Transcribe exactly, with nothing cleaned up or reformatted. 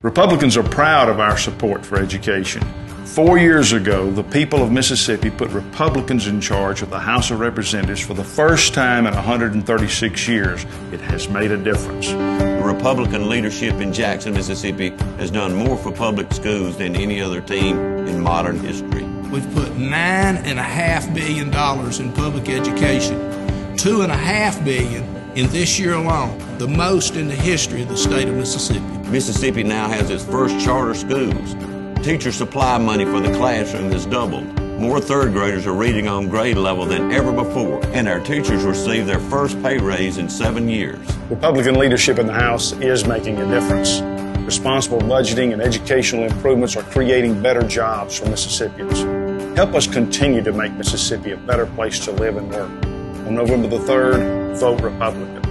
Republicans are proud of our support for education. Four years ago, the people of Mississippi put Republicans in charge of the House of Representatives for the first time in one hundred thirty-six years. It has made a difference. The Republican leadership in Jackson, Mississippi has done more for public schools than any other team in modern history. We've put nine and a half billion dollars in public education, two and a half billion in this year alone, the most in the history of the state of Mississippi. Mississippi now has its first charter schools. Teacher supply money for the classroom has doubled. More third graders are reading on grade level than ever before, and our teachers received their first pay raise in seven years. Republican leadership in the House is making a difference. Responsible budgeting and educational improvements are creating better jobs for Mississippians. Help us continue to make Mississippi a better place to live and work. On November the third, vote Republican.